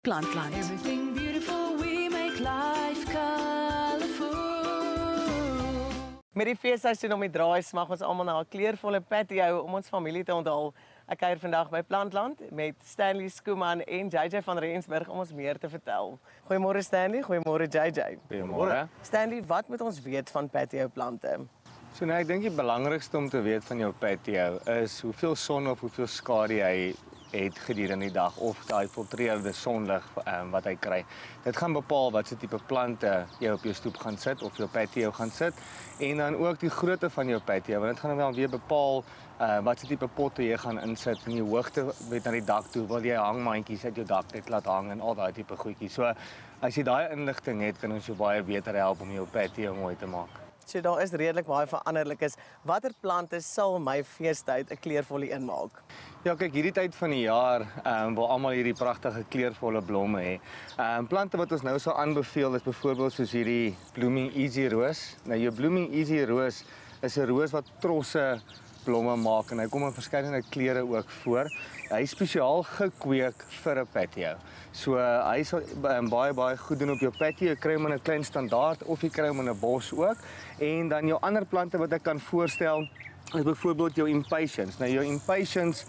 Plantland. Everything beautiful, we make life colorful. Met die feesseisoen om die draai smag ons almal na 'n kleurvolle patio om ons familie te onthaal. Ek kuier vandag by Plantland met Stanley Skuman en JJ van Rensburg om ons meer te vertel. Goeiemôre Stanley, goeiemôre JJ. Goeiemôre. Stanley, wat moet ons weet van patio plante? So nou, ek dink die belangrikste om te weet van jou patio is hoeveel son of hoeveel skadu hy het gedurende die dag of daai filtreerde sonlig wat hy kry. Dit gaan bepaal watse tipe plante jy op jou stoep gaan sit of jou patio gaan sit en dan ook die grootte van jou patio want dit gaan dan weer bepaal watse tipe potte jy gaan insit en die hoogte met na die dak toe, wil jy hangmandjies uit jou dak net laat hang en al daai tipe goedjies. So as jy daai inligting het, kan ons jou baie beter help om jou patio mooi te maak. So daar is redelik baie veranderlikes. Watter plante sal my feestyd 'n kleurvolle een maak? Ja, kyk, hierdie tyd van die jaar waar almal hierdie pragtige kleurvolle blomme hê. Plante wat ons nou sal aanbeveel is byvoorbeeld soos hierdie Blooming Easy Roos. Nou jou Blooming Easy Roos is 'n roos wat trosse blomme maak en hy kom in verskillende kleure ook voor. Hy is spesiaal gekweek vir 'n patio. So hy sal baie goed doen op jou patio. Jy kry hom in 'n klein standaard of jy kry hom in 'n bos ook. En dan jou ander plante wat ek kan voorstel is byvoorbeeld jou Impatiens. Nou jou Impatiens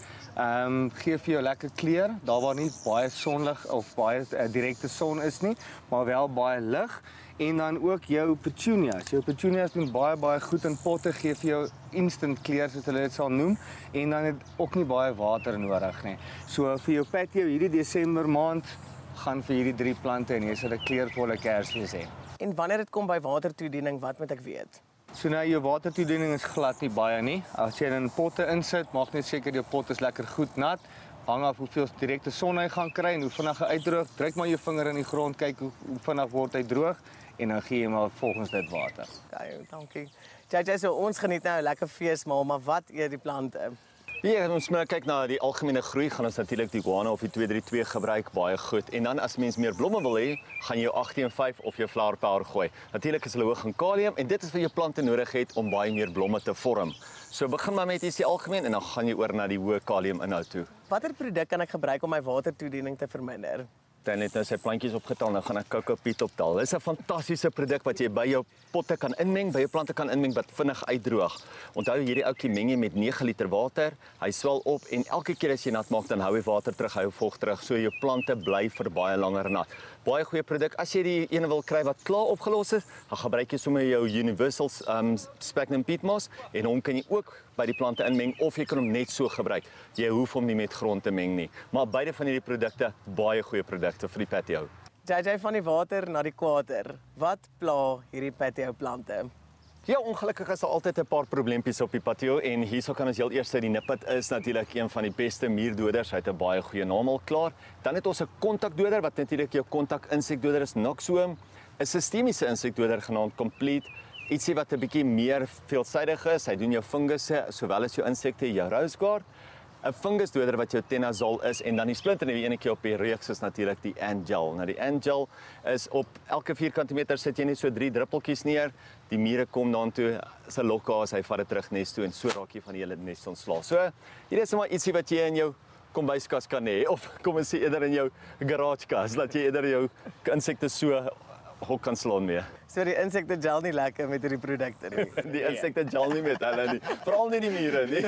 gee vir jou lekker kleur, daar waar nie baie sonlig of baie direkte son is nie, maar wel baie lig. En dan ook jou Petunias. Jou Petunias doen baie goed in potte, gee vir jou instant kleur soos hulle dit sal noem en dan het ook nie baie water nodig nie. So vir jou patio hierdie Desember maand gaan vir hierdie 3 plante en jy sal 'n kleurvolle Kersfees hê. En wanneer dit kom by watertoediening, wat moet ek weet? So nou jou watertoediening is glad nie baie nie. As jy in potte insit, maak net seker jou pot is lekker goed nat. Hang af hoeveel direkte son hy gaan kry en hoe vinnig hy uitdroog. Druk maar jou vinger in die grond, kyk hoe vinnig word hy droog en dan gee jy maar volgens dit water. Okay, dankie. JJ, so ons geniet nou 'n lekker feesmaal, maar wat eet die plante? Ja, ons moet kyk na die algemene groei, gaan ons natuurlik die guano of die 232 gebruik, baie goed. En dan as mens meer blomme wil hê, gaan jy jou 18-5 of jou flower power gooi. Natuurlik is hulle hoog in kalium en dit is wat jou plante nodig het om baie meer blomme te vorm. So begin maar met iets die algemeen en dan gaan jy oor na die hoë kalium inhoud toe. Watter produk kan ek gebruik om my watertoediening te verminder? Dan het nou sy plantjies opgetel, nou gaan ek Coco Peat optel. Dis 'n fantastiese produk wat jy by jou potte kan inmeng, by jou plante kan inmeng wat vinnig uitdroog. Onthou hierdie ouetjie meng jy met 9 liter water, hy swel op en elke keer as jy nat maak dan hou hy water terug, hou vog terug, so jou plante bly vir baie langer nat. Baie goeie produk. As jy die ene wil kry wat klaar opgelos is, dan gebruik jy sommer jou Universal Sphagnum Peat Moss en hom kan jy ook by die plante inmeng of jy kan hom net so gebruik. Jy hoef hom nie met grond te meng nie. Maar beide van hierdie produkte, baie goeie produkte vir die patio. JJ, van die water na die ekwator. Wat pla hierdie patio plante? Ja, ongelukkig is daar altyd 'n paar probleempies op die patio en hierso kan ons heel eers die nippet is natuurlik een van die beste muurdoders. Hy het 'n baie goeie naam al klaar. Dan het ons 'n kontakdoder wat natuurlik jou kontak-insekdoder is, Noxworm, 'n sistemiese insekdoder genaamd Complete. Ietsie wat 'n bietjie meer veelsidig is. Hy doen jou fungusse sowel as jou insekte, jou rose guard. 'n Fungusdoder wat jou Tenazol is en dan die splinternuwe enetjie op die reeks is natuurlik die Angel. Nou die Angel is op elke vierkante meter sit jy net so 3 druppeltjies neer. Die mure kom daartoe, sy lokkaas, hy vat dit terug nes toe en so raak jy van die hele nes ontslae. So hier is maar ietsie wat jy in jou kombuiskas kan hê of kom ons sê eerder in jou garagekas dat jy eerder jou insekte so hok kan slaan mee. So die insekte gel nie lekker met hierdie produkte nie. Die insekte gel nie met hulle nie. Veral nie die mure nie.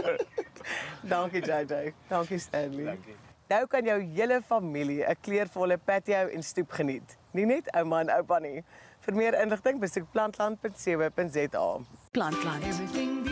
Dankie JJ. Dankie Stanley. Dankie. Nou kan jou hele familie 'n kleurvolle patio en stoep geniet. Nie net ouma en oupa nie. Vir meer inligting besoek plantland.co.za. Plantland. Everything